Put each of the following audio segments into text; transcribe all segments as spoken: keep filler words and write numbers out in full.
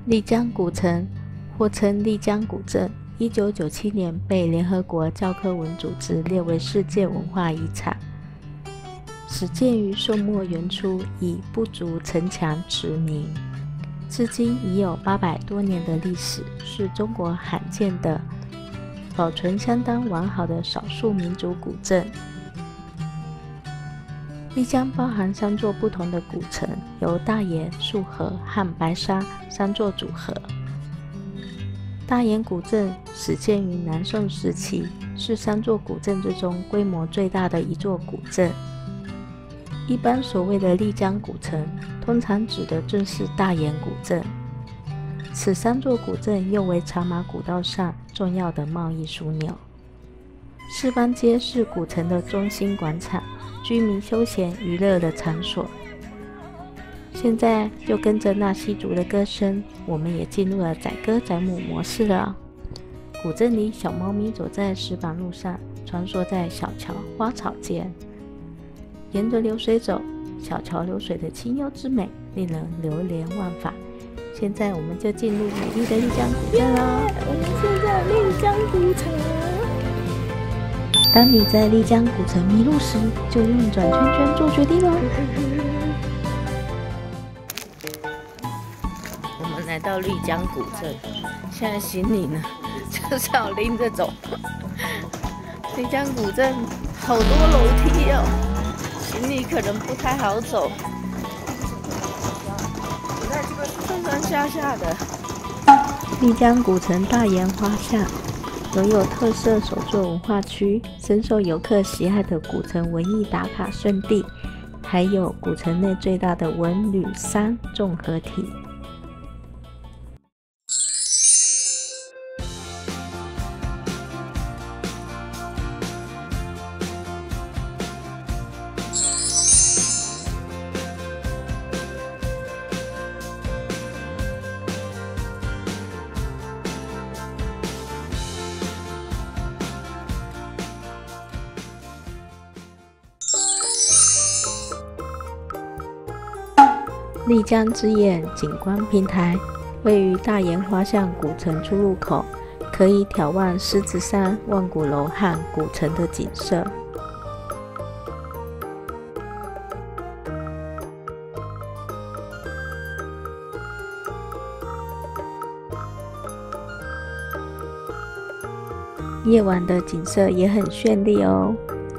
丽江古城，或称丽江古镇，一九九七年被联合国教科文组织列为世界文化遗产。始建于宋末元初，以不足城墙驰名，至今已有八百多年的历史，是中国罕见的保存相当完好的少数民族古镇。丽江包含三座不同的古城，由大研、束河和白沙三座组合。大研古镇始建于南宋时期，是三座古镇之中规模最大的一座古镇。一般所谓的丽江古城，通常指的正是大研古镇。此三座古镇又为茶马古道上重要的贸易枢纽。四方街是古城的中心广场，居民休闲娱乐的场所。现在就跟着纳西族的歌声，我们也进入了载歌载舞模式了。古镇里，小猫咪走在石板路上，穿梭在小桥花草间，沿着流水走，小桥流水的清幽之美令人流连忘返。现在我们就进入美丽的丽江古镇啦！ 我们现在丽江古城。 当你在丽江古城迷路时，就用转圈圈做决定哦。我们来到丽江古镇，现在行李呢就是要拎着走。丽江古镇好多楼梯哦，行李可能不太好走，上上下下的。丽江古城大研花巷，拥有特色手作文化区，深受游客喜爱的古城文艺打卡胜地，还有古城内最大的文旅商综合体。丽江之眼景观平台位于大研花巷古城出入口，可以眺望狮子山、万古楼和古城的景色。夜晚的景色也很绚丽哦。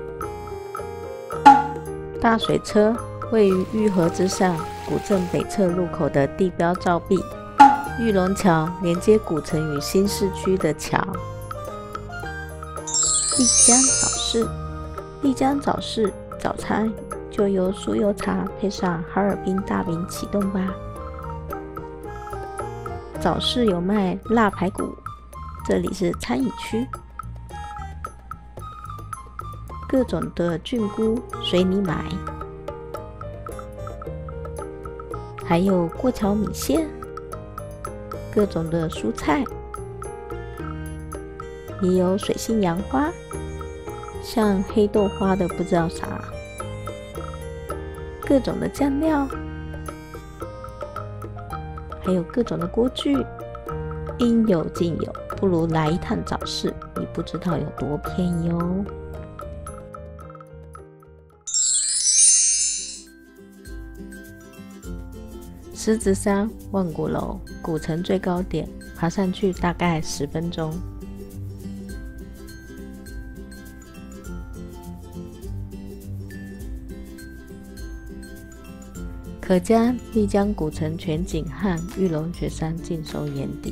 大水车位于玉河之上，古镇北侧入口的地标照壁，玉龙桥连接古城与新市区的桥。丽江早市，丽江早市早餐就由酥油茶配上哈尔滨大饼启动吧。早市有卖辣排骨，这里是餐饮区，各种的菌菇随你买。还有过桥米线，各种的蔬菜，也有水性杨花，像黑豆花的不知道啥，各种的酱料，还有各种的锅具，应有尽有。不如来一趟早市，你不知道有多便宜哦。狮子山万古楼，古城最高点，爬上去大概十分钟。可将丽江古城全景和玉龙雪山尽收眼底。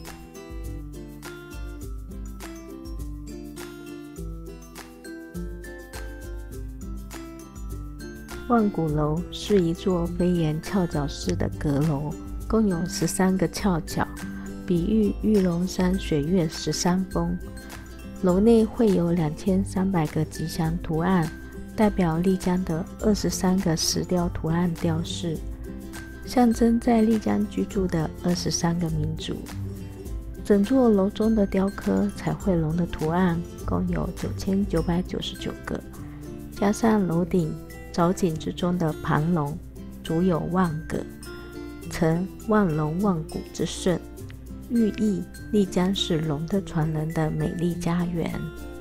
万古楼是一座飞檐翘角式的阁楼，共有十三个翘角，比喻玉龙山雪月十三峰。楼内绘有两千三百个吉祥图案，代表丽江的二十三个石雕图案雕饰，象征在丽江居住的二十三个民族。整座楼中的雕刻彩绘龙的图案共有九千九百九十九个，加上楼顶藻井之中的盘龙，足有万个。 称万龙万古之顺，寓意丽江是龙的传人的美丽家园。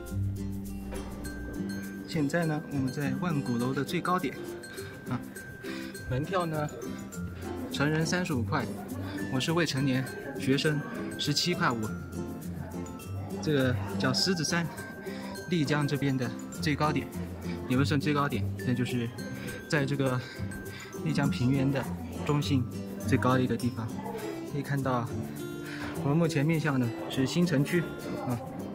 现在呢，我们在万古楼的最高点啊，门票呢，成人三十五块，我是未成年学生，十七块五。这个叫狮子山，丽江这边的最高点，也不算最高点，那就是在这个丽江平原的中心最高的一个地方。可以看到，我们目前面向的是新城区啊。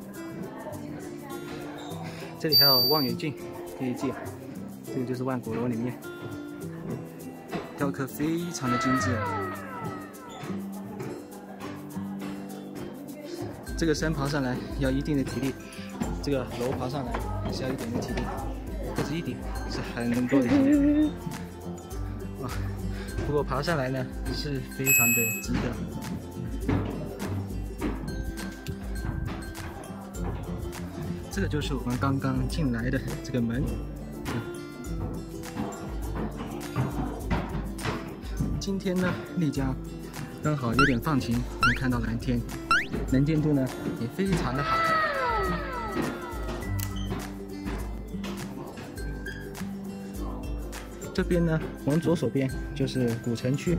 这里还有望远镜可以借，这个就是万古楼里面，雕刻非常的精致。这个山爬上来要一定的体力，这个楼爬上来也是要一点的体力，不止一点，是很多的体力。哇，不过爬上来呢是非常的值得。这个就是我们刚刚进来的这个门。嗯、今天呢，丽江刚好有点放晴，能看到蓝天，能见度呢也非常的好。这边呢，往左手边就是古城区。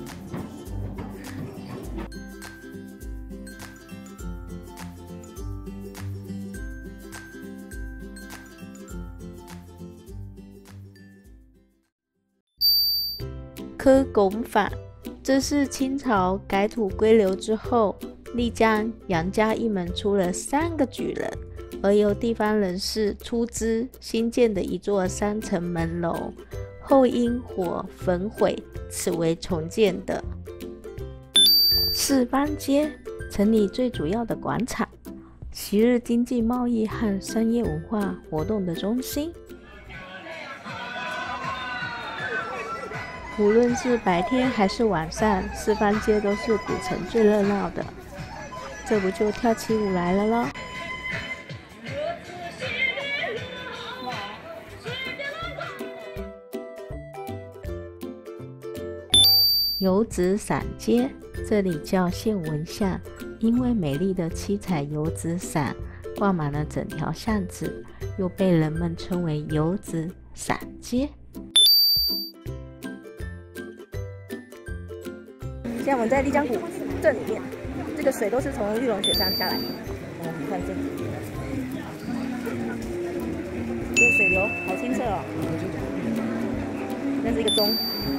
科拱坊，这是清朝改土归流之后，丽江杨家一门出了三个举人，而由地方人士出资新建的一座三层门楼，后因火焚毁，此为重建的。四方街，城里最主要的广场，昔日经济贸易和商业文化活动的中心。无论是白天还是晚上，四方街都是古城最热闹的。这不就跳起舞来了咯。油纸伞街，这里叫县文巷，因为美丽的七彩油纸伞挂满了整条巷子，又被人们称为油纸伞街。 现在我们在丽江古镇里面，这个水都是从玉龙雪山下来的。我们看这里，这个水流好清澈哦。那是一个钟。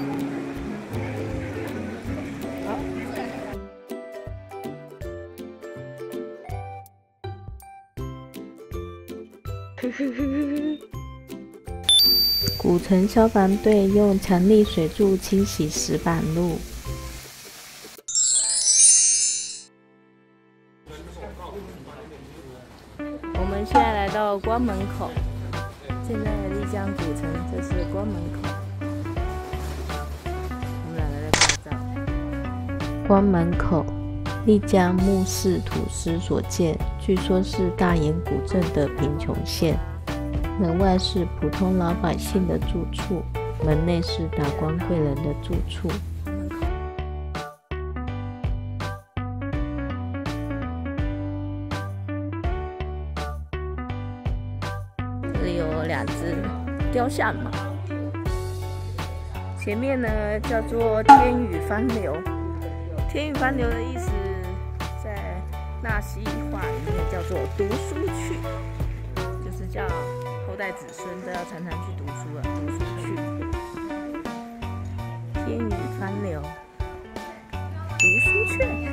好。古城消防队用强力水柱清洗石板路。 我们现在来到关门口，现在的丽江古城，这是关门口。我们两个在拍照。 关门口，丽江木氏土司所建，据说是大研古镇的贫穷县。门外是普通老百姓的住处，门内是达官贵人的住处。 这里有两只雕像嘛，前面呢叫做天宇芳流。天宇芳流的意思，在纳西话里面叫做读书去，就是叫后代子孙都要常常去读书了，读书去。天宇芳流，读书去。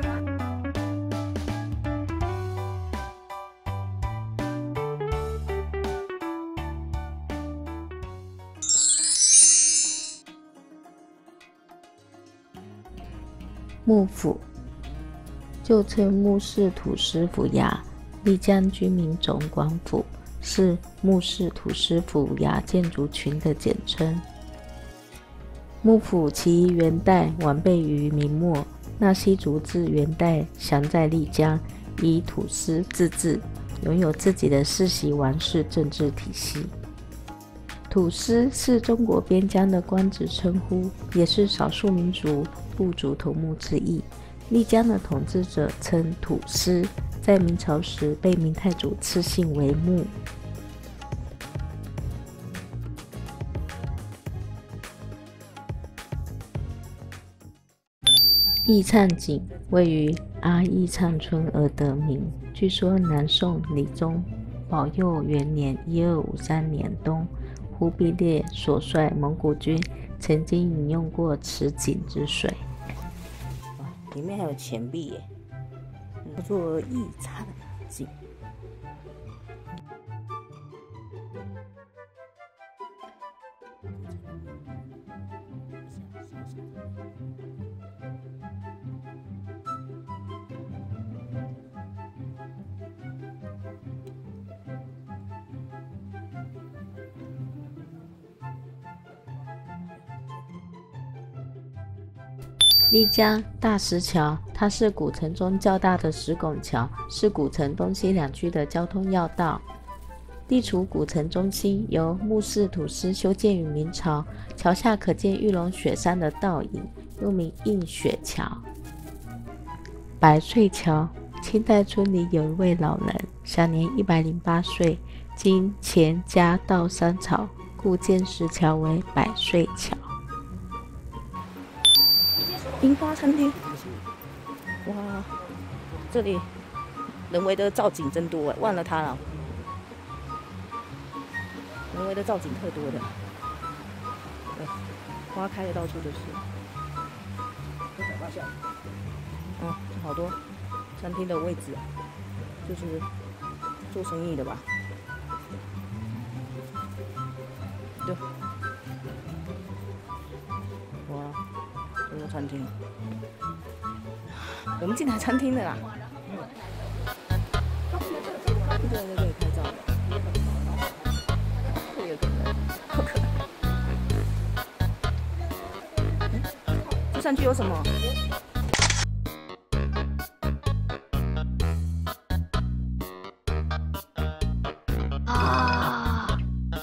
幕府，旧称木氏土司府衙，丽江居民总管府，是木氏土司府衙建筑群的简称。幕府其元代完备于明末，纳西族自元代降在丽江，以土司自治，拥有自己的世袭王室政治体系。 土司是中国边疆的官职称呼，也是少数民族部族头目之一。丽江的统治者称土司，在明朝时被明太祖赐姓为穆。义灿井位于阿义灿村而得名，据说南宋理宗保佑元年一二五三年冬，忽必烈所率蒙古军曾经饮用过此井之水。 哇，里面还有钱币耶，叫做义灿井。 丽江大石桥，它是古城中较大的石拱桥，是古城东西两区的交通要道。地处古城中心，由穆氏土司修建于明朝，桥下可见玉龙雪山的倒影，又名映雪桥。百岁桥，清代村里有一位老人，享年一百零八岁，经钱家道三朝，故建石桥为百岁桥。 樱花餐厅，哇，这里人为的造景真多哎，忘了它了。人为的造景特多的，对，花开的到处都是。嗯，好多餐厅的位置，就是做生意的吧？对，哇。这个餐厅，我们进来餐厅的啦。这个在这里拍照的，这有点人，好可爱。这上去有什么？啊！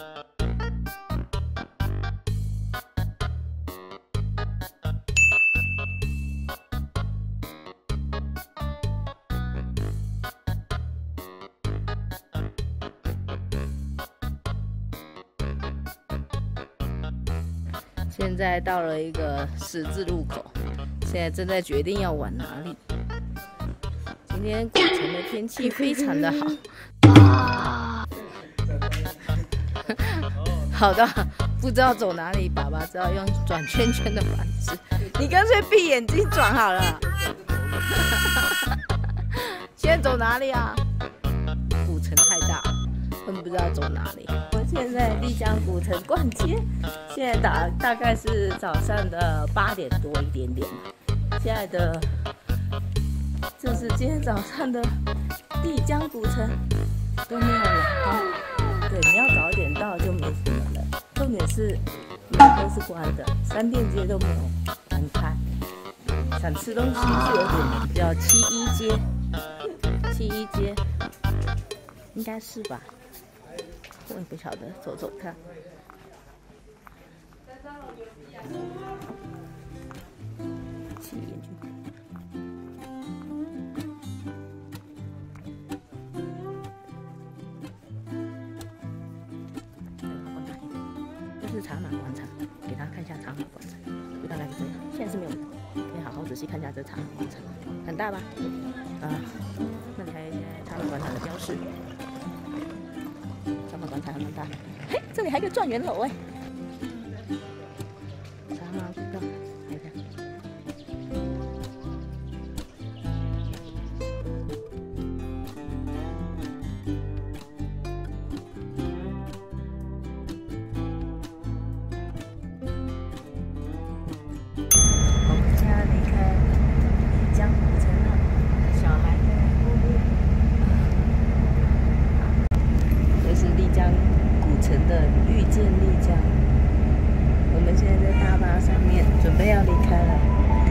现在到了一个十字路口，现在正在决定要往哪里。今天古城的天气非常的好，啊、好的，不知道走哪里，爸爸知道用转圈圈的方式，你干脆闭眼睛转好了。现在走哪里啊？古城太大，根本不知道走哪里。我现在丽江古城逛街，现在大大概是早上的八点多一点点。现在的这是今天早上的丽江古城都没有人啊。对，你要早一点到就没什么人。重点是门都是关的，商店街都没有门开。想吃东西就有点叫七一街，七一街应该是吧？我也不晓得，走走看。七眼睛。这是茶马广场，给大家看一下茶马广场，就大概是这样。现在是没有人，可以好好仔细看一下这茶马广场，很大吧？啊，那里还有一些茶马广场的标识。茶马广场还蛮大，嘿，这里还有个状元楼哎。茶马古道，看一下。我们现在离开丽江古城了，小孩在后面。这是丽江古城的遇见丽江。我们现在在大巴上面，准备要离开了。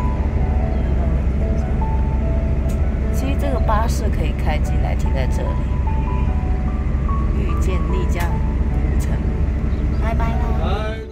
其实这个巴士可以开进来，停在这里。遇见丽江古城，啊， 拜拜喽。 拜。